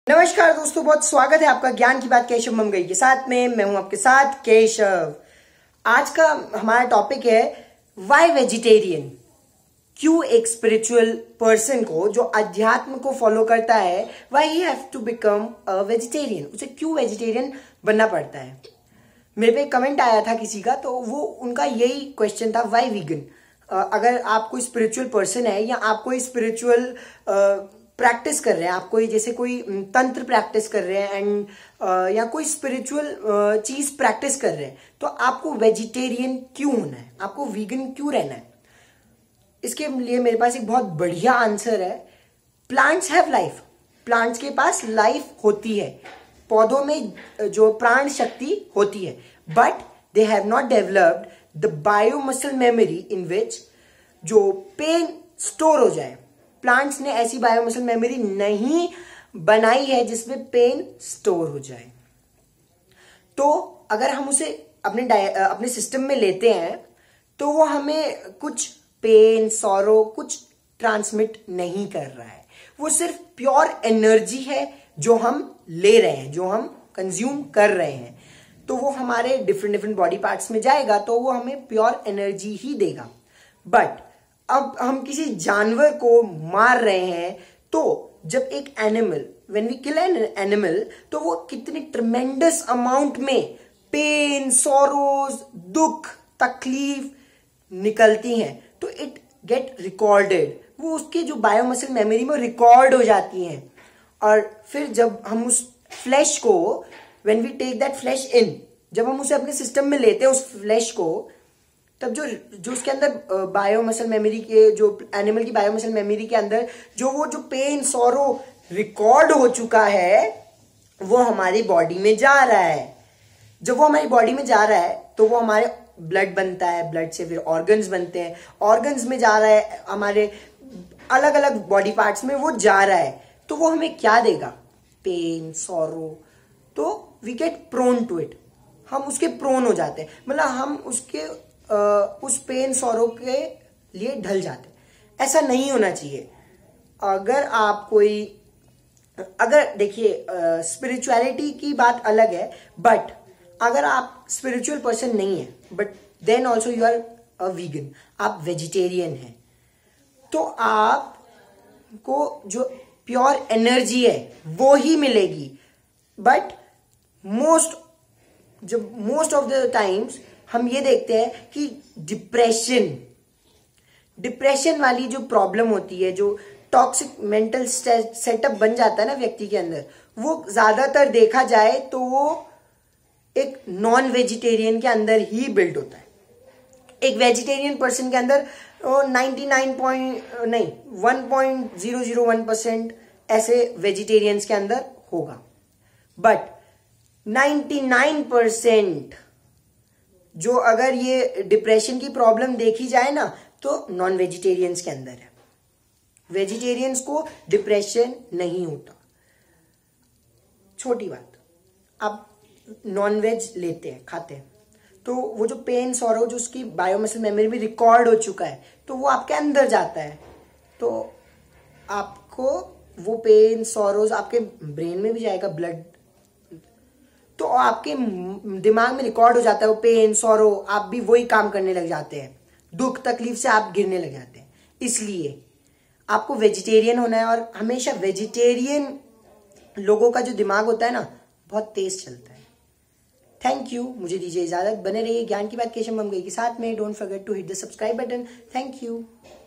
नमस्कार दोस्तों, बहुत स्वागत है आपका ज्ञान की बात केशव ममगई के साथ में। मैं हूं आपके साथ केशव। आज का हमारा टॉपिक है वाई वेजिटेरियन। क्यों एक स्पिरिचुअल पर्सन को जो अध्यात्म को फॉलो करता है, why he have to become a vegetarian, उसे क्यों वेजिटेरियन बनना पड़ता है। मेरे पे कमेंट आया था किसी का, तो वो उनका यही क्वेश्चन था, वाई वीगन। अगर आप कोई स्पिरिचुअल पर्सन है या आप कोई स्पिरिचुअल प्रैक्टिस कर रहे हैं, आप कोई जैसे कोई तंत्र प्रैक्टिस कर रहे हैं एंड या कोई स्पिरिचुअल चीज प्रैक्टिस कर रहे हैं, तो आपको वेजिटेरियन क्यों होना है, आपको वीगन क्यों रहना है। इसके लिए मेरे पास एक बहुत बढ़िया आंसर है। Plants have life. प्लांट्स के पास लाइफ होती है, पौधों में जो प्राण शक्ति होती है, but they have not developed the bio muscle memory in which जो पेन स्टोर हो जाए। प्लांट्स ने ऐसी बायो मसल मेमोरी नहीं बनाई है जिसमें पेन स्टोर हो जाए। तो अगर हम उसे अपने सिस्टम में लेते हैं तो वो हमें कुछ पेन सॉरो कुछ ट्रांसमिट नहीं कर रहा है। वो सिर्फ प्योर एनर्जी है जो हम ले रहे हैं, जो हम कंज्यूम कर रहे हैं। तो वो हमारे डिफरेंट बॉडी पार्ट्स में जाएगा तो वो हमें प्योर एनर्जी ही देगा। बट अब हम किसी जानवर को मार रहे हैं, तो जब एक animal, when we kill an animal, तो वो कितनी ट्रेमेंडस अमाउंट में पेन सॉरोज दुख तकलीफ निकलती हैं, तो इट गेट रिकॉर्डेड। वो उसके जो बायोमसल मेमोरी में रिकॉर्ड हो जाती हैं। और फिर जब हम उस फ्लैश को, when we take that flash in, जब हम उसे अपने सिस्टम में लेते हैं उस फ्लैश को, तब जो उसके अंदर बायो मसल मेमोरी के, जो एनिमल की बायो मसल मेमोरी के अंदर जो पेन सॉरो रिकॉर्ड हो चुका है, वो हमारी बॉडी में जा रहा है। जब वो हमारी बॉडी में जा रहा है तो वो हमारे ब्लड बनता है, ब्लड से फिर ऑर्गन्स बनते हैं, ऑर्गन्स में जा रहा है, हमारे अलग अलग बॉडी पार्ट्स में वो जा रहा है। तो वो हमें क्या देगा? Pain sorrow. तो we get prone to it. हम उसके प्रोन हो जाते हैं, मतलब हम उसके उस पेन सॉरो के लिए ढल जाते हैं। ऐसा नहीं होना चाहिए। अगर देखिए, स्पिरिचुअलिटी की बात अलग है, बट अगर आप स्पिरिचुअल पर्सन नहीं है, but then also you are a vegan, आप वेजिटेरियन हैं, तो आपको जो प्योर एनर्जी है वो ही मिलेगी। But most of the times हम ये देखते हैं कि डिप्रेशन वाली जो प्रॉब्लम होती है, जो टॉक्सिक मेंटल सेटअप बन जाता है ना व्यक्ति के अंदर, वो ज्यादातर देखा जाए तो वो एक नॉन वेजिटेरियन के अंदर ही बिल्ड होता है। एक वेजिटेरियन पर्सन के अंदर 1.001% ऐसे वेजिटेरियंस के अंदर होगा, बट 99% जो अगर ये डिप्रेशन की प्रॉब्लम देखी जाए ना, तो नॉन वेजिटेरियंस के अंदर है। वेजिटेरियंस को डिप्रेशन नहीं होता। छोटी बात, आप नॉन वेज लेते हैं, खाते हैं, तो वो जो पेन सॉरो जो उसकी बायोमसल मेमोरी में रिकॉर्ड हो चुका है, तो वो आपके अंदर जाता है। तो आपको वो पेन सॉरोज आपके ब्रेन में भी जाएगा, ब्लड, तो आपके दिमाग में रिकॉर्ड हो जाता है वो पेन सॉरो। आप भी वही काम करने लग जाते हैं, दुख तकलीफ से आप गिरने लग जाते हैं। इसलिए आपको वेजिटेरियन होना है। और हमेशा वेजिटेरियन लोगों का जो दिमाग होता है ना, बहुत तेज चलता है। थैंक यू, मुझे दीजिए इजाजत। बने रहिए ज्ञान की बात केशव ममगई के साथ में। Don't forget to hit the subscribe button. Thank you.